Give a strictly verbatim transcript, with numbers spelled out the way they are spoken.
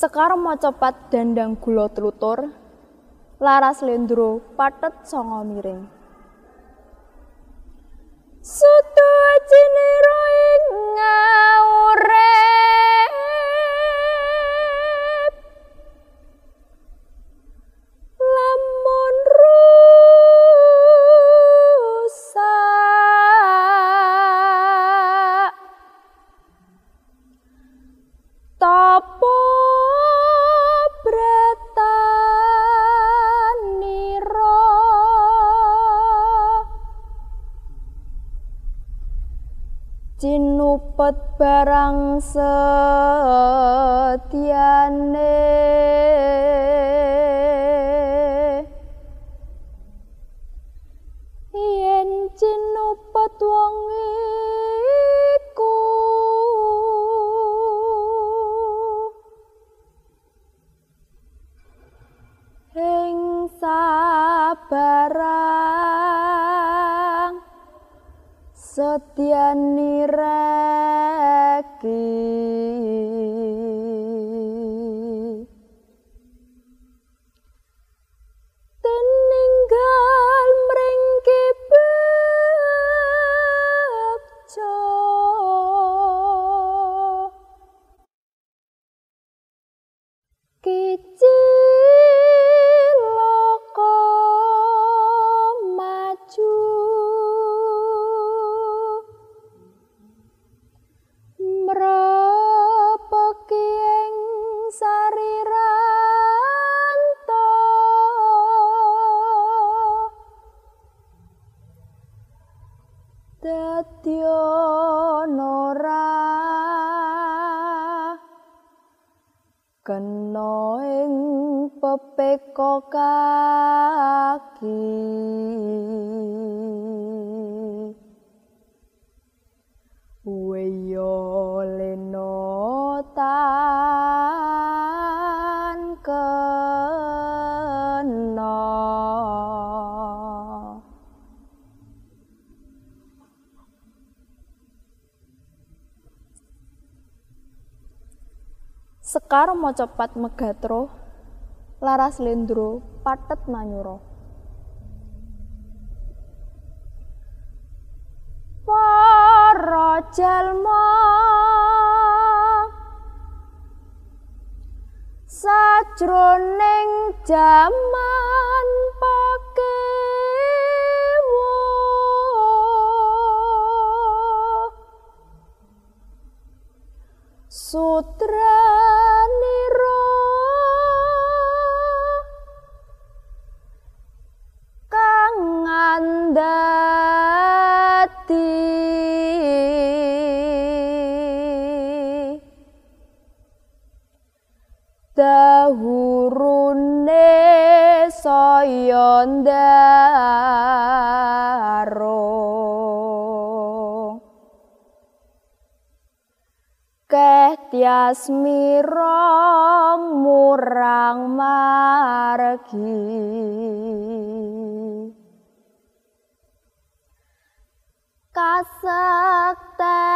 Sekar Mocopat dandang gula tlutur, laras lendro pathet sanga miring. Sutu cinira ing ngaurep, lamun rusak tapa bratanira cinupet barang setyane yen cinupet wong iku ing sabarang setyani reki tininggal mringki bekca kicilaka maju mrepeki ing sariranta dadi ana ora kena ing pepeka kaki weya lena tan kena. Sekar Mocopat megatro, laras lendro pathet manyura. Para jalma sajroning jaman pakewa sutranira kang ngandhati dahurune saya ndaro keh tias mirong murang margi kasekten